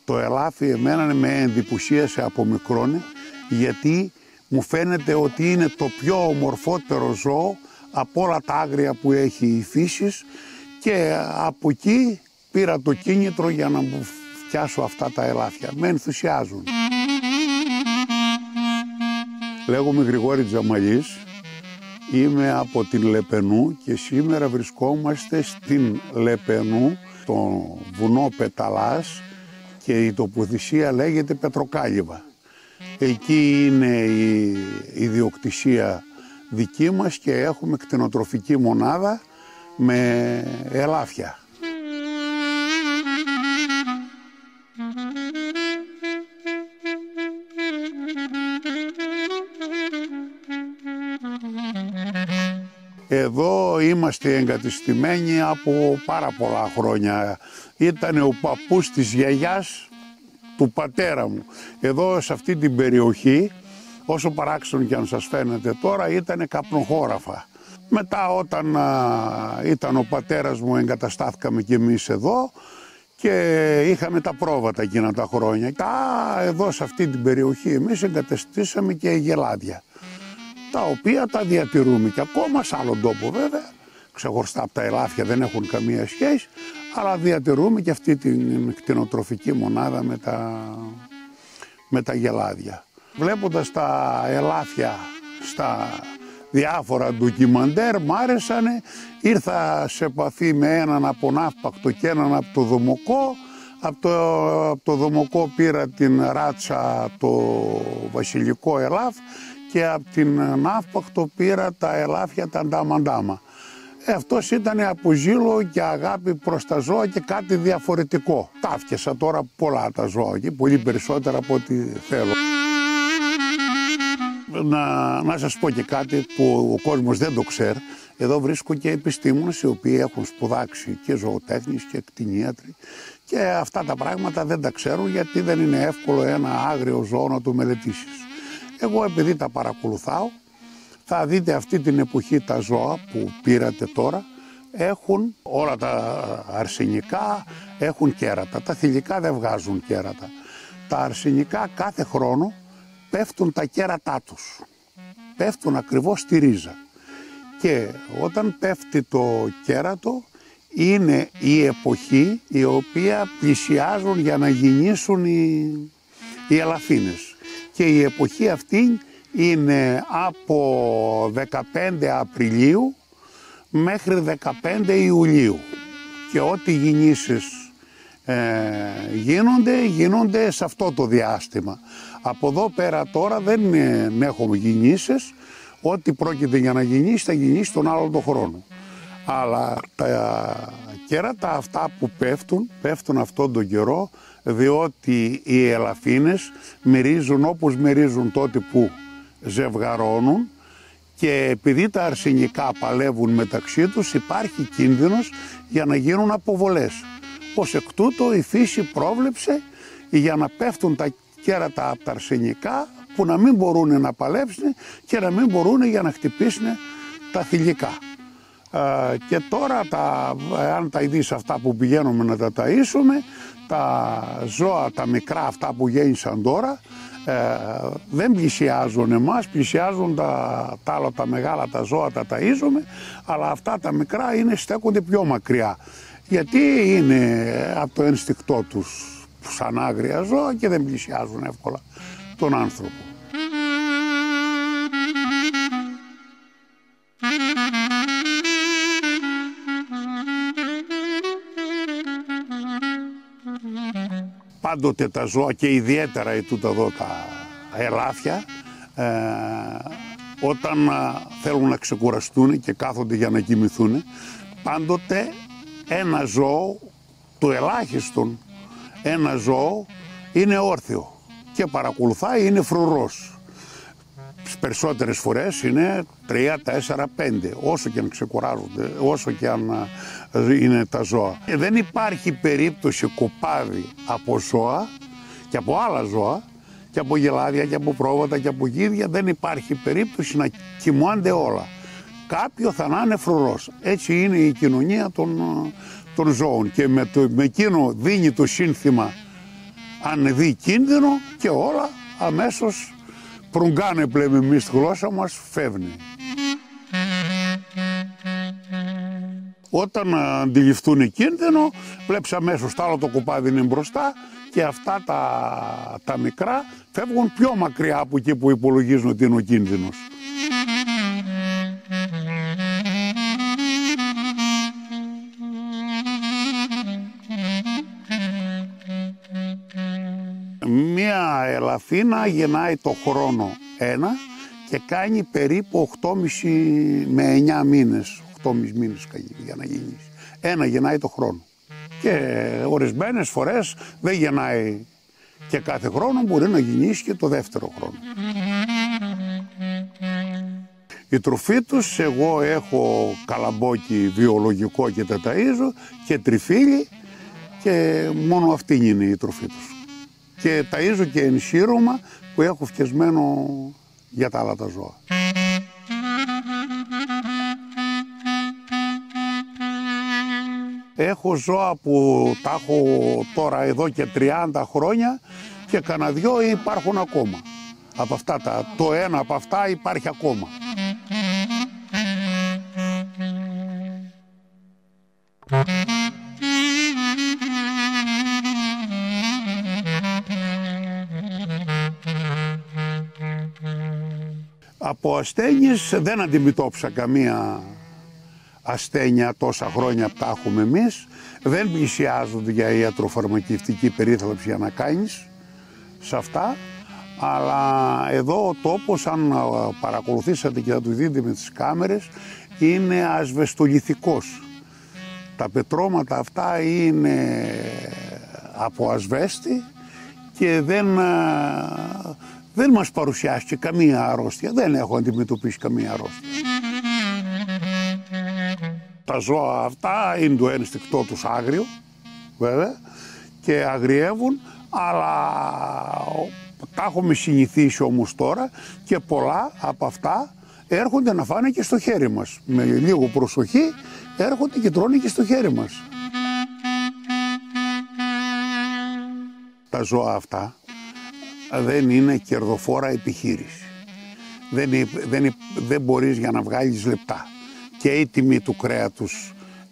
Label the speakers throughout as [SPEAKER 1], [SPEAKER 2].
[SPEAKER 1] Το ελάφι εμένα με εντυπωσίασε από μικρόνε, γιατί μου φαίνεται ότι είναι το πιο ομορφότερο ζώο από όλα τα άγρια που έχει η φύση, και από εκεί πήρα το κίνητρο για να μου φτιάσω αυτά τα ελάφια. Με ενθουσιάζουν. Λέγομαι Γρηγόρη Τζαμαλής, είμαι από την Λεπενού και σήμερα βρισκόμαστε στην Λεπενού, στο βουνό Πεταλάς, και η τοποθεσία λέγεται Πετροκάλυβα. Εκεί είναι η ιδιοκτησία δική μας και έχουμε κτηνοτροφική μονάδα με ελάφια. Εδώ είμαστε εγκατεστημένοι από πάρα πολλά χρόνια. Ήταν ο παππούς της γιαγιάς του πατέρα μου. Εδώ σε αυτή την περιοχή, όσο παράξενο και αν σας φαίνεται τώρα, ήταν καπνοχώραφα. Μετά όταν ήταν ο πατέρας μου εγκαταστάθηκαμε κι εμείς εδώ και είχαμε τα πρόβατα εκείνα τα χρόνια. Εδώ σε αυτή την περιοχή εμείς εγκαταστήσαμε και γελάδια, τα οποία τα διατηρούμε και ακόμα σε άλλον τόπο βέβαια. Ξεχωριστά από τα ελάφια δεν έχουν καμία σχέση, αλλά διατηρούμε και αυτή την κτηνοτροφική μονάδα με τα γελάδια. Βλέποντας τα ελάφια στα διάφορα ντοκιμαντέρ, μ' άρεσανε, ήρθα σε επαφή με έναν από Ναύπακτο και έναν από το Δομοκό. Από το Δομοκό πήρα την ράτσα, το βασιλικό ελάφ, και από την Ναύπακτο πήρα τα ελάφια τα ντάμα-ντάμα. Αυτός ήταν από ζήλο και αγάπη προς τα ζώα και κάτι διαφορετικό. Τα έφτιασα τώρα πολλά τα ζώα και πολύ περισσότερα από ό,τι θέλω. Να σας πω και κάτι που ο κόσμος δεν το ξέρει. Εδώ βρίσκω και επιστήμονες οι οποίοι έχουν σπουδάξει και ζωοτέχνης και κτηνίατροι, και αυτά τα πράγματα δεν τα ξέρουν γιατί δεν είναι εύκολο ένα άγριο ζώο να το μελετήσεις. Εγώ επειδή τα παρακολουθάω, θα δείτε αυτή την εποχή τα ζώα που πήρατε τώρα έχουν όλα τα αρσενικά, έχουν κέρατα. Τα θηλυκά δεν βγάζουν κέρατα. Τα αρσενικά κάθε χρόνο πέφτουν τα κέρατά τους. Πέφτουν ακριβώς στη ρίζα. Και όταν πέφτει το κέρατο είναι η εποχή η οποία πλησιάζουν για να γεννήσουν οι ελαφίνες. Και η εποχή αυτή είναι από 15 Απριλίου μέχρι 15 Ιουλίου. Και ό,τι γεννήσεις γίνονται σε αυτό το διάστημα. Από εδώ πέρα τώρα δεν έχουμε γεννήσεις. Ό,τι πρόκειται για να γεννήσει θα γεννήσει τον άλλο τον χρόνο. Αλλά τα κέρατα αυτά που πέφτουν αυτόν τον καιρό, διότι οι ελαφίνες μυρίζουν όπως μυρίζουν τότε που ζευγαρώνουν, και επειδή τα αρσενικά παλεύουν μεταξύ τους υπάρχει κίνδυνος για να γίνουν αποβολές. Ως εκ τούτου η φύση πρόβλεψε για να πέφτουν τα κέρατα από τα αρσενικά που να μην μπορούν να παλέψουν και να μην μπορούν για να χτυπήσουν τα θηλυκά. Και τώρα αν τα ειδείς αυτά που πηγαίνουμε να τα ταΐσουμε, τα ζώα τα μικρά αυτά που γέννησαν τώρα δεν πλησιάζουν εμάς, πλησιάζουν τα άλλα τα μεγάλα τα ζώα, τα ταΐζουμε, αλλά αυτά τα μικρά στέκονται πιο μακριά, γιατί είναι από το ένστικτό τους σαν άγρια ζώα και δεν πλησιάζουν εύκολα τον άνθρωπο. Πάντοτε τα ζώα και ιδιαίτερα τούτα εδώ τα ελάφια όταν θέλουν να ξεκουραστούν και κάθονται για να κοιμηθούν, πάντοτε ένα ζώο, το ελάχιστον ένα ζώο είναι όρθιο και παρακολουθάει, είναι φρουρός. Τις περισσότερες φορές είναι 3, 4, 5, όσο και αν ξεκουράζονται, όσο και αν είναι τα ζώα. Δεν υπάρχει περίπτωση κοπάδι από ζώα και από άλλα ζώα και από γελάδια και από πρόβατα και από γίδια, δεν υπάρχει περίπτωση να κοιμώνται όλα. Κάποιο θα να είναι φρουρός. Έτσι είναι η κοινωνία των ζώων και με εκείνο δίνει το σύνθημα Αν δει κίνδυνο και όλα αμέσως προυγκάνε, πλέον εμείς στη γλώσσα μας, φεύγει. Όταν αντιληφθούν κίνδυνο, βλέπεις αμέσως το άλλο το κοπάδι είναι μπροστά και αυτά τα μικρά φεύγουν πιο μακριά από εκεί που υπολογίζουν ότι είναι ο κίνδυνος. Μία ελαφίνα γεννάει το χρόνο ένα και κάνει περίπου 8,5 με 9 μήνες. 8,5 μήνες για να γεννήσει. Ένα γεννάει το χρόνο. Και ορισμένες φορές δεν γεννάει και κάθε χρόνο, μπορεί να γεννήσει και το δεύτερο χρόνο. Η τροφή τους, εγώ έχω καλαμπόκι βιολογικό και τα ταΐζω και τριφύλι και μόνο αυτή είναι η τροφή τους. Και ταΐζω και ενσύρωμα που έχω φτιασμένο για τα άλλα τα ζώα. Έχω ζώα που τα έχω τώρα εδώ και 30 χρόνια και κανένα δυο υπάρχουν ακόμα. Από αυτά το ένα από αυτά υπάρχει ακόμα. Από ασθένειες δεν αντιμετώπισα καμία ασθένεια τόσα χρόνια που τα έχουμε εμείς. Δεν πλησιάζονται για ιατροφαρμακευτική περίθαλψη για να κάνεις σε αυτά. Αλλά εδώ ο τόπος, αν παρακολουθήσατε και θα το δείτε με τις κάμερες, είναι ασβεστολιθικός. Τα πετρώματα αυτά είναι από ασβέστη και δεν μας παρουσιάστηκε καμία αρρώστια. Δεν έχω αντιμετωπίσει καμία αρρώστια. Τα ζώα αυτά είναι το ένστικτό τους άγριο, βέβαια, και αγριεύουν, αλλά τα έχουμε συνηθίσει όμως τώρα και πολλά από αυτά έρχονται να φάνε και στο χέρι μας. Με λίγο προσοχή έρχονται και τρώνε και στο χέρι μας. Τα ζώα αυτά δεν είναι κερδοφόρα επιχείρηση. Δεν μπορείς για να βγάλεις λεπτά. Και η τιμή του κρέατος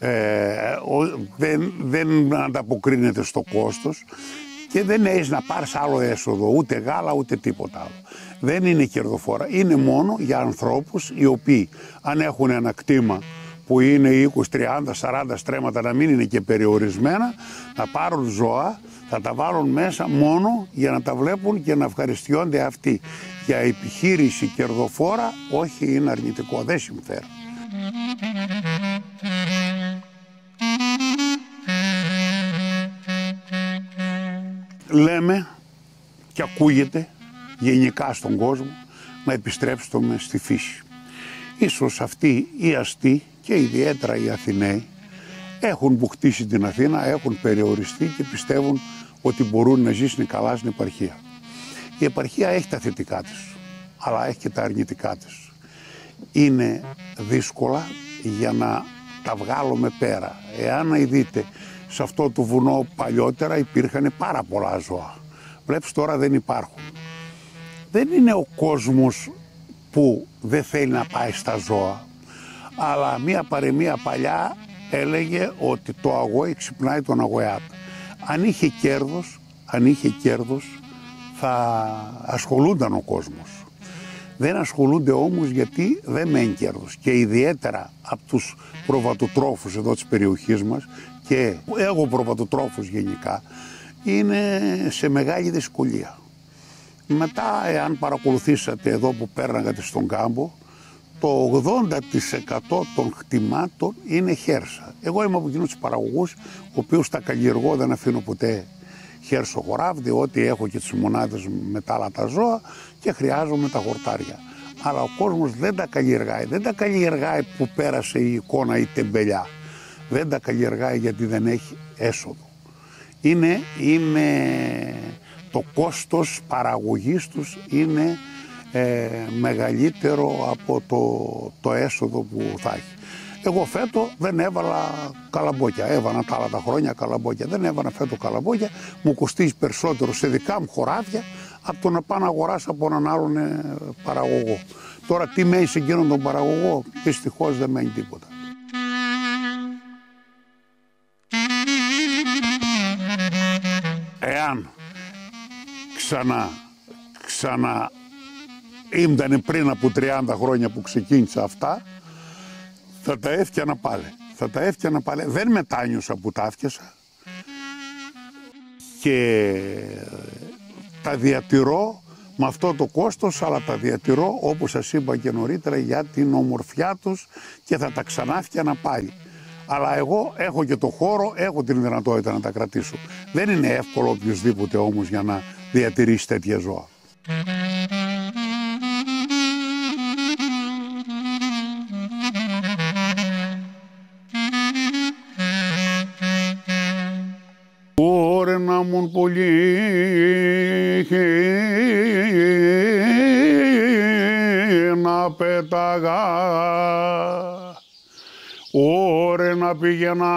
[SPEAKER 1] δεν ανταποκρίνεται στο κόστος και δεν έχεις να πάρεις άλλο έσοδο, ούτε γάλα ούτε τίποτα άλλο. Δεν είναι κερδοφόρα, είναι μόνο για ανθρώπους οι οποίοι αν έχουν ένα κτήμα που είναι 20, 30, 40 στρέμματα, να μην είναι και περιορισμένα, να πάρουν ζώα, θα τα βάλουν μέσα μόνο για να τα βλέπουν και να ευχαριστιόνται αυτοί. Για επιχείρηση κερδοφόρα όχι, είναι αρνητικό, δεν συμφέρει. Λέμε και ακούγεται γενικά στον κόσμο να επιστρέψουμε στη φύση. Ίσως αυτοί οι αστεί και ιδιαίτερα οι Αθηναίοι έχουν που χτίσει την Αθήνα, έχουν περιοριστεί και πιστεύουν ότι μπορούν να ζήσουν καλά στην επαρχία. Η επαρχία έχει τα θετικά της, αλλά έχει και τα αρνητικά της. Είναι δύσκολα για να τα βγάλουμε πέρα. Εάν δείτε, σε αυτό το βουνό παλιότερα υπήρχαν πάρα πολλά ζώα. Βλέπεις τώρα δεν υπάρχουν. Δεν είναι ο κόσμος που δεν θέλει να πάει στα ζώα, αλλά μία παροιμία παλιά έλεγε ότι το αγόη ξυπνάει τον αγοιάτα. Αν είχε κέρδος θα ασχολούνταν ο κόσμος. Δεν ασχολούνται όμως γιατί δεν μένει κέρδος. Και ιδιαίτερα από τους προβατοτρόφους εδώ της περιοχής μας, και εγώ προβατοτρόφος γενικά, είναι σε μεγάλη δυσκολία. Μετά, εάν παρακολουθήσατε εδώ που πέρναγατε στον κάμπο, το 80% των χτυμάτων είναι χέρσα. Εγώ είμαι από εκείνους τους παραγωγούς, ο οποίος τα καλλιεργώ, δεν αφήνω ποτέ χέρσο χωράφι, διότι έχω και τις μονάδες με τα άλλα τα ζώα και χρειάζομαι τα χορτάρια. Αλλά ο κόσμος δεν τα καλλιεργάει. Δεν τα καλλιεργάει που πέρασε η εικόνα ή τεμπελιά. Δεν τα καλλιεργάει γιατί δεν έχει έσοδο. Είναι το κόστος παραγωγής τους είναι μεγαλύτερο από το έσοδο που θα έχει. Εγώ φέτο δεν έβαλα καλαμπόκια. Έβανα τα άλλα τα χρόνια καλαμπόκια. Δεν έβανα φέτο καλαμπόκια. Μου κοστίζει περισσότερο σε δικά μου χωράφια από το να πάω να αγοράσω από έναν άλλον παραγωγό. Τώρα τι μένει σε εκείνον τον παραγωγό, δυστυχώς δεν μένει τίποτα. Εάν ξανά ήμτανε πριν από 30 χρόνια που ξεκίνησα αυτά, θα τα έφτιανα πάλι. Δεν μετάνιωσα που τα έφτιασα και τα διατηρώ με αυτό το κόστος, αλλά τα διατηρώ όπως σας είπα και νωρίτερα για την ομορφιά τους και θα τα ξανά φτιανα πάλι. Αλλά εγώ έχω και το χώρο, έχω την δυνατότητα να τα κρατήσω. Δεν είναι εύκολο οποιοδήποτε όμως για να διατηρήσει τέτοια ζώα. Ωρε να μουν πολύ να πέταγα, ωρε να πήγαινα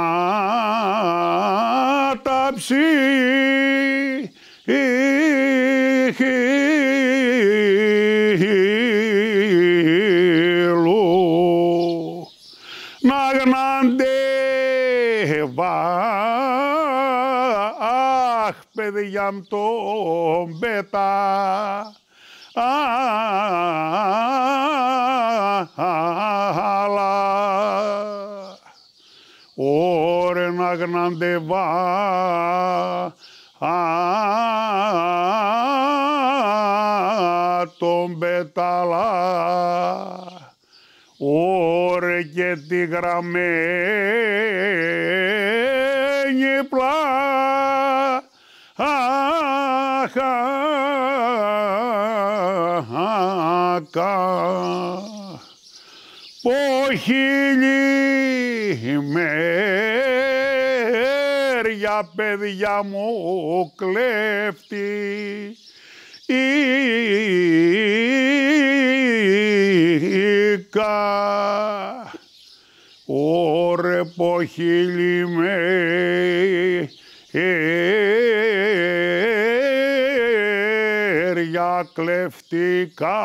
[SPEAKER 1] τάψη να γναντεύα, αχ παιδιά μου τον πέτα, αλλά ωρε να γναντεύα τον πέταλα, ωρε και τη γραμμένη πλάκα, ποχίλι μέρια παιδιά μου κλέφτη, ωρε ποχίλι μέρια κλεφτικά,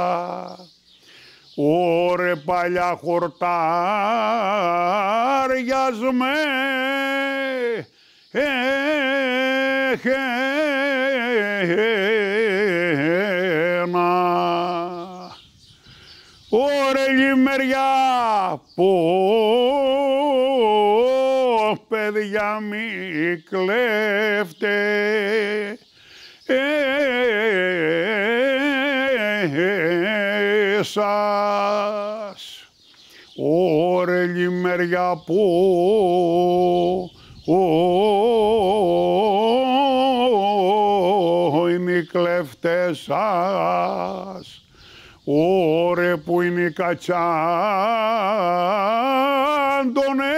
[SPEAKER 1] ωρε παλιά χορτάριασμένα, ωρε λιμεριά που παιδιά μη κλέφτε, σας, ωρε λιμεριά που είναι οι κλέφτες σας, ωρε που είναι οι κατσάντονε,